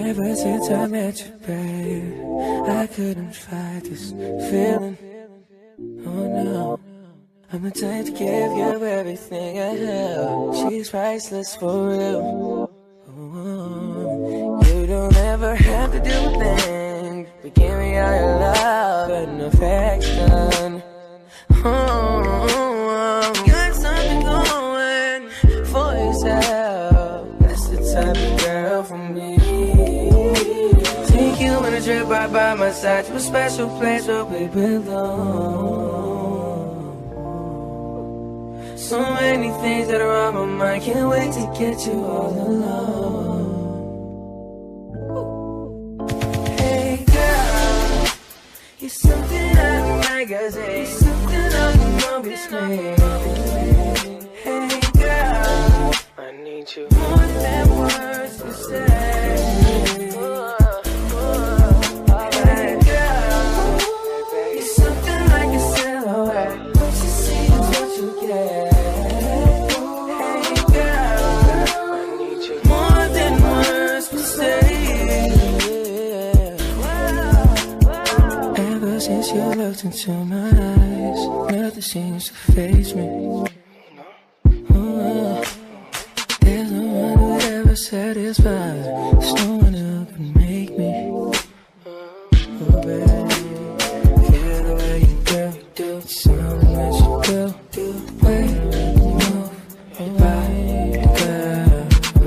Ever since I met you, babe, I couldn't fight this feeling. Oh no, I'm the type to give you everything I have. She's priceless for real. Oh, you don't ever have to do a thing, but give me all your love and affection. Oh, you got something going for yourself. That's the type of girl for me. Take you on a trip right by my side to a special place where we belong. So many things that are on my mind, can't wait to get you all alone. Hey girl, you're something out of a magazine, you're something on the movie screen. Hey girl, I need you more than words to say. Since you looked into my eyes, nothing seems to faze me. Oh, there's no one who would ever satisfy. There's no one who can make me. Oh baby, feel the way you do, something that you do, the way you move your body, girl.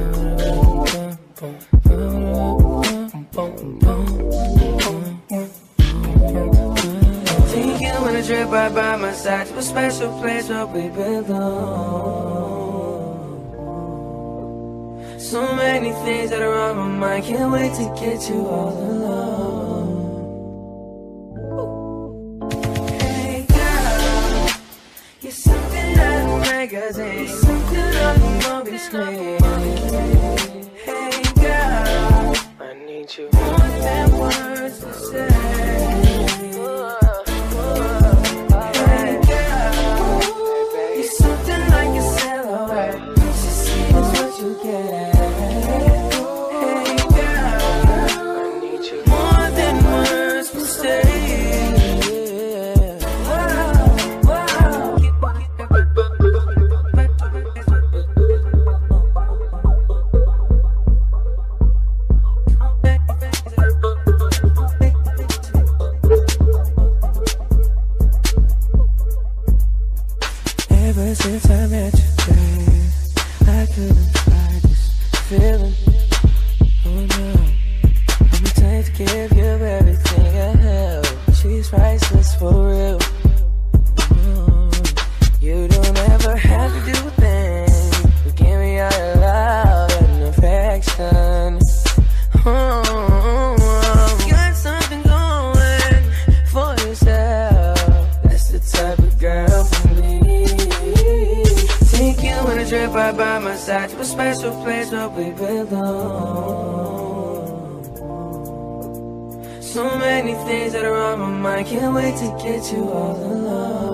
Trip right by my side to a special place where we belong. So many things that are on my mind, can't wait to get you all alone. Hey girl, you're something out of a magazine, you're something on the movie screen. Hey girl, I need you more than words to say. Ever since I met you, babe, I couldn't fight this feeling. Oh no, I'm the type to give you everything I have. She's priceless for real. Oh, you don't ever have to do a thing, but give me all your love and affection. Oh, you got something going for yourself. That's the type of girl for me. Take you on a trip right by my side to a special place where we belong. So many things that are on my mind, can't wait to get you all alone.